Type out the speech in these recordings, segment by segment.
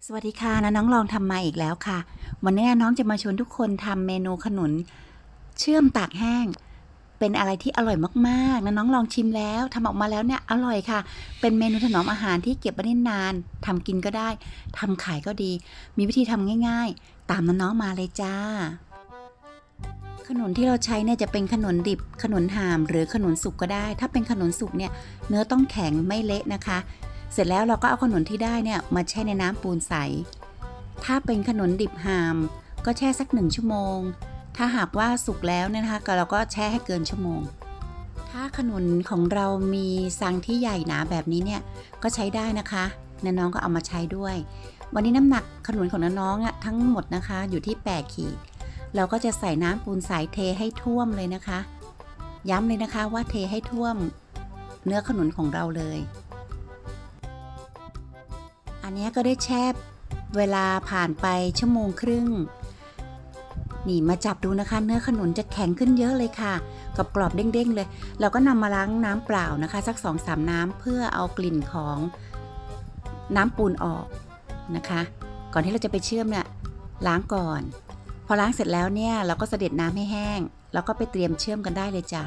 สวัสดีค่ะนะน้องลองทำมาอีกแล้วค่ะวันนี้น้องจะมาชวนทุกคนทำเมนูขนุนเชื่อมตากแห้งเป็นอะไรที่อร่อยมากๆนะน้องลองชิมแล้วทำออกมาแล้วเนี่ยอร่อยค่ะเป็นเมนูถนอมอาหารที่เก็บไว้ได้นานทำกินก็ได้ทำขายก็ดีมีวิธีทำง่ายๆตามน้องๆมาเลยจ้าขนุนที่เราใช้เนี่ยจะเป็นขนุนดิบขนุนห่ามหรือขนุนสุกก็ได้ถ้าเป็นขนุนสุกเนี่ยเนื้อต้องแข็งไม่เละนะคะเสร็จแล้วเราก็เอาขนุนที่ได้เนี่ยมาแช่ในน้ำปูนใสถ้าเป็นขนุนดิบห่ามก็แช่สัก1 ชั่วโมงถ้าหากว่าสุกแล้วเนี่ยนะคะเราก็แช่ให้เกินชั่วโมงถ้าขนุนของเรามีซังที่ใหญ่หนาแบบนี้เนี่ยก็ใช้ได้นะคะน้องก็เอามาใช้ด้วยวันนี้น้ำหนักขนุนของน้องๆทั้งหมดนะคะอยู่ที่8 ขีดเราก็จะใส่น้ำปูนใสเทให้ท่วมเลยนะคะย้ำเลยนะคะว่าเทให้ท่วมเนื้อขนุนของเราเลยอันนี้ก็ได้แช่เวลาผ่านไป1 ชั่วโมงครึ่งนี่มาจับดูนะคะเนื้อขนุนจะแข็งขึ้นเยอะเลยค่ะกรอบๆเด้งๆเลยเราก็นำมาล้างน้ำเปล่านะคะสัก 2-3 น้ำเพื่อเอากลิ่นของน้ำปูนออกนะคะก่อนที่เราจะไปเชื่อมเนี่ยล้างก่อนพอล้างเสร็จแล้วเนี่ยเราก็เสด็จน้ำให้แห้งแล้วก็ไปเตรียมเชื่อมกันได้เลยจ้ะ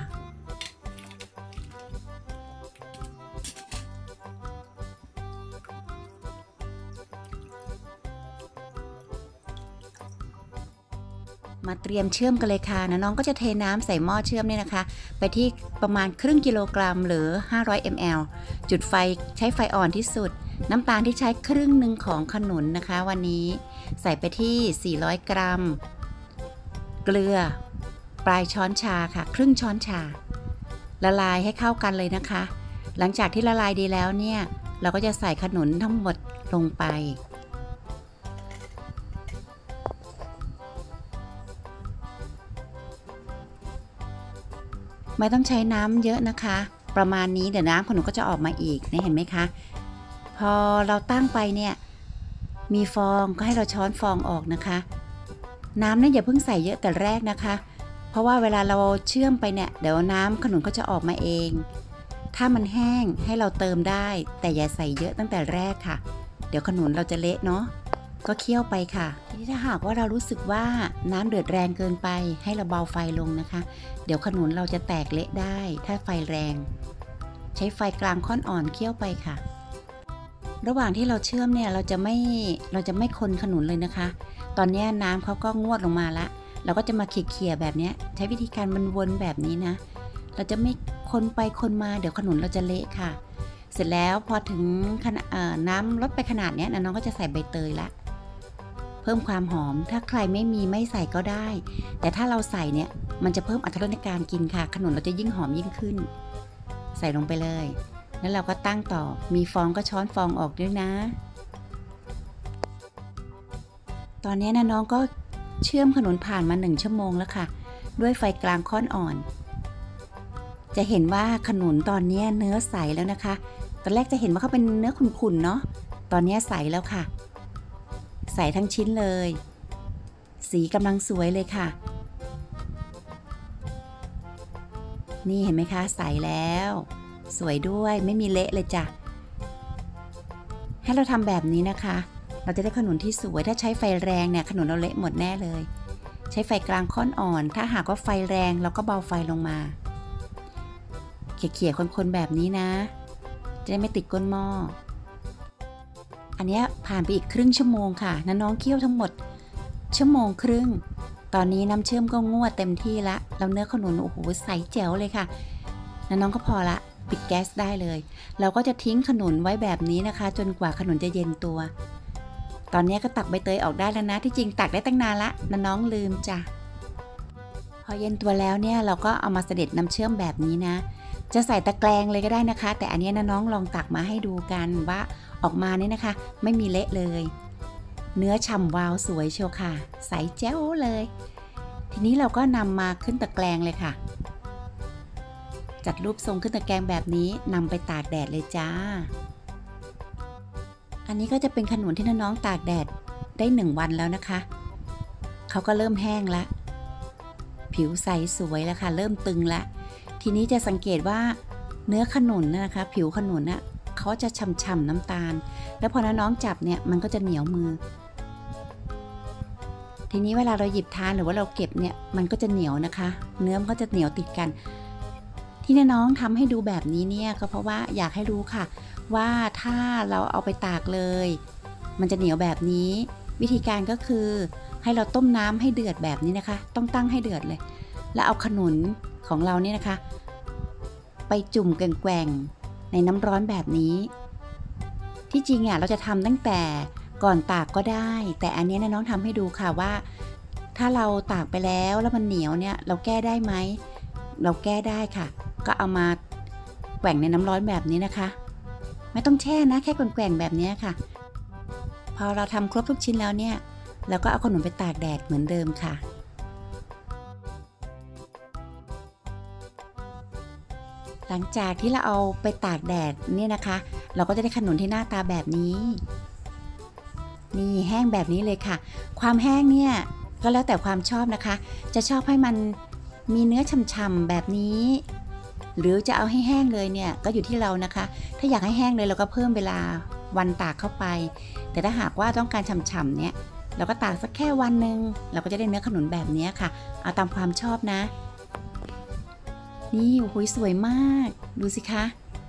มาเตรียมเชื่อมกันเลยค่ะน้องก็จะเทน้ำใส่หม้อเชื่อมเนี่ยนะคะไปที่ประมาณครึ่งกิโลกรัมหรือ500 ml จุดไฟใช้ไฟอ่อนที่สุดน้ำตาลที่ใช้ครึ่งหนึ่งของขนุนนะคะวันนี้ใส่ไปที่400 กรัมเกลือปลายช้อนชาค่ะครึ่งช้อนชาละลายให้เข้ากันเลยนะคะหลังจากที่ละลายดีแล้วเนี่ยเราก็จะใส่ขนุนทั้งหมดลงไปไม่ต้องใช้น้ำเยอะนะคะประมาณนี้เดี๋ยวน้ำขนุนก็จะออกมาอีกนี่เห็นไหมคะพอเราตั้งไปเนี่ยมีฟองก็ให้เราช้อนฟองออกนะคะน้ำนั้นอย่าเพิ่งใส่เยอะแต่แรกนะคะเพราะว่าเวลาเราเชื่อมไปเนี่ยเดี๋ยวน้ำขนุนก็จะออกมาเองถ้ามันแห้งให้เราเติมได้แต่อย่าใส่เยอะตั้งแต่แรกค่ะเดี๋ยวขนุนเราจะเละเนาะก็เคี่ยวไปค่ะทีนี้ถ้าหากว่าเรารู้สึกว่าน้ำเดือดแรงเกินไปให้เราเบาไฟลงนะคะเดี๋ยวขนุนเราจะแตกเละได้ถ้าไฟแรงใช้ไฟกลางค่อนอ่อนเคี่ยวไปค่ะระหว่างที่เราเชื่อมเนี่ยเราจะไม่คนขนุนเลยนะคะตอนนี้น้ำเขาก็งวดลงมาละเราก็จะมาเขี่ยแบบนี้ใช้วิธีการวนแบบนี้นะเราจะไม่คนไปคนมาเดี๋ยวขนุนเราจะเละค่ะเสร็จแล้วพอถึงน้ำลดไปขนาดนี้น้องก็จะใส่ใบเตยละเพิ่มความหอมถ้าใครไม่ใส่ก็ได้แต่ถ้าเราใส่เนี่ยมันจะเพิ่มอรรถรสในการกินค่ะขนุนเราจะยิ่งหอมยิ่งขึ้นใส่ลงไปเลยแล้วเราก็ตั้งต่อมีฟองก็ช้อนฟองออกด้วยนะตอนนี้น้องก็เชื่อมขนุนผ่านมา1 ชั่วโมงแล้วค่ะด้วยไฟกลางค่อนอ่อนจะเห็นว่าขนุนตอนนี้เนื้อใสแล้วนะคะตอนแรกจะเห็นว่าเขาเป็นเนื้อขุ่นๆเนาะตอนนี้ใสแล้วค่ะใสทั้งชิ้นเลยสีกำลังสวยเลยค่ะนี่เห็นไหมคะใสแล้วสวยด้วยไม่มีเละเลยจ้ะให้เราทำแบบนี้นะคะเราจะได้ขนุนที่สวยถ้าใช้ไฟแรงเนี่ยขนุนเราเละหมดแน่เลยใช้ไฟกลางค่อนอ่อนถ้าหากว่าไฟแรงเราก็เบาไฟลงมาเขี่ยๆคนๆแบบนี้นะจะได้ไม่ติดก้นหม้ออันนี้ผ่านไปอีกครึ่งชั่วโมงค่ะน้องเคี่ยวทั้งหมด1 ชั่วโมงครึ่งตอนนี้น้ำเชื่อมก็งวดเต็มที่ละแล้วเนื้อขนุนโอ้โหใสแจ๋วเลยค่ะน้องก็พอละปิดแก๊สได้เลยเราก็จะทิ้งขนุนไว้แบบนี้นะคะจนกว่าขนุนจะเย็นตัวตอนนี้ก็ตักใบเตยออกได้แล้วนะที่จริงตักได้ตั้งนานละน้องลืมจ้ะพอเย็นตัวแล้วเนี่ยเราก็เอามาเสด็จน้ำเชื่อมแบบนี้นะจะใส่ตะแกรงเลยก็ได้นะคะแต่อันนี้น้องลองตักมาให้ดูกันว่าออกมาเนี่ยนะคะไม่มีเละเลยเนื้อฉ่ำวาวสวยเชียวค่ะใสแจ๋วเลยทีนี้เราก็นำมาขึ้นตะแกรงเลยค่ะจัดรูปทรงขึ้นตะแกรงแบบนี้นำไปตากแดดเลยจ้าอันนี้ก็จะเป็นขนุนที่น้องตากแดดได้1 วันแล้วนะคะเขาก็เริ่มแห้งแล้วผิวใสสวยแล้วค่ะเริ่มตึงแล้วทีนี้จะสังเกตว่าเนื้อขนุนนะคะผิวขนุนน่ะเขาจะฉ่ำๆน้ำตาลแล้วพอน้องจับเนี่ยมันก็จะเหนียวมือทีนี้เวลาเราหยิบทานหรือว่าเราเก็บเนี่ยมันก็จะเหนียวนะคะเนื้อมันก็จะเหนียวติดกันที่น้องทำให้ดูแบบนี้เนี่ยก็เพราะว่าอยากให้รู้ค่ะว่าถ้าเราเอาไปตากเลยมันจะเหนียวแบบนี้วิธีการก็คือให้เราต้มน้ำให้เดือดแบบนี้นะคะต้องตั้งให้เดือดเลยแล้วเอาขนุนของเราเนี่ยนะคะไปจุ่มแกว่งในน้ำร้อนแบบนี้ที่จริงอ่ะเราจะทำตั้งแต่ก่อนตากก็ได้แต่อันนี้น้องทำให้ดูค่ะว่าถ้าเราตากไปแล้วมันเหนียวเนี่ยเราแก้ได้ไหมเราแก้ได้ค่ะก็เอามาแกว่งในน้ำร้อนแบบนี้นะคะไม่ต้องแช่นะแค่แกว่งแบบนี้ค่ะพอเราทำครบทุกชิ้นแล้วเนี่ยเราก็เอาขนมไปตากแดดเหมือนเดิมค่ะหลังจากที่เราเอาไปตากแดดเนี่ยนะคะเราก็จะได้ขนุนที่หน้าตาแบบนี้นี่แห้งแบบนี้เลยค่ะความแห้งเนี่ยก็แล้วแต่ความชอบนะคะจะชอบให้มันมีเนื้อฉ่ำๆแบบนี้หรือจะเอาให้แห้งเลยเนี่ยก็อยู่ที่เรานะคะถ้าอยากให้แห้งเลยเราก็เพิ่มเวลาวันตากเข้าไปแต่ถ้าหากว่าต้องการฉ่ำๆเนี่ยเราก็ตากสักแค่วันหนึ่งเราก็จะได้เนื้อขนุนแบบนี้ค่ะเอาตามความชอบนะนี่โอ้โหสวยมากดูสิคะ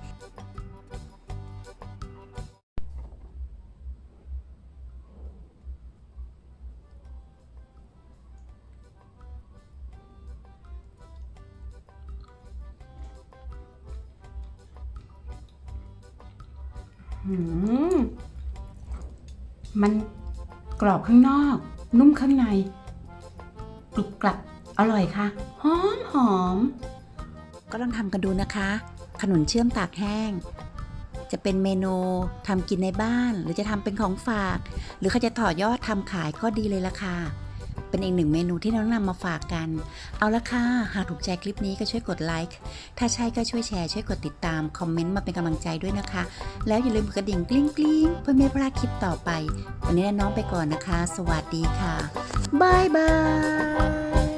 มันกรอบข้างนอกนุ่มข้างในกรุบกรับอร่อยค่ะหอมก็ลองทำกันดูนะคะขนุนเชื่อมตากแห้งจะเป็นเมนูทำกินในบ้านหรือจะทำเป็นของฝากหรือเขาจะต่อยอดทำขายก็ดีเลยละค่ะเป็นอีกหนึ่งเมนูที่น้องนำมาฝากกันเอาละค่ะหากถูกใจคลิปนี้ก็ช่วยกดไลค์ถ้าใช่ก็ช่วยแชร์ช่วยกดติดตามคอมเมนต์มาเป็นกำลังใจด้วยนะคะแล้วอย่าลืมกดกระดิ่งกลิ้งเพื่อไม่พลาดคลิปต่อไปวันนี้น้องไปก่อนนะคะสวัสดีค่ะบ๊ายบาย